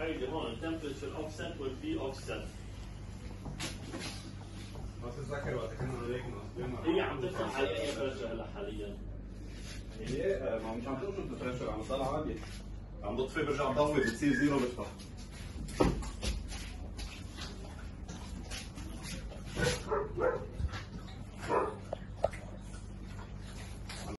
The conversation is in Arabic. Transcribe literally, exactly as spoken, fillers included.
هيدي هون التمبرتشر اوفست والبي اوفست. ما تتذكر وقت كنا هيك هي عم تفتح على اي درجه هلا حاليا؟ هي ما مش عم تنشط البريشر، عم تضل عالية، عم بطفي برجع بضوي بتصير زيرو بفتح.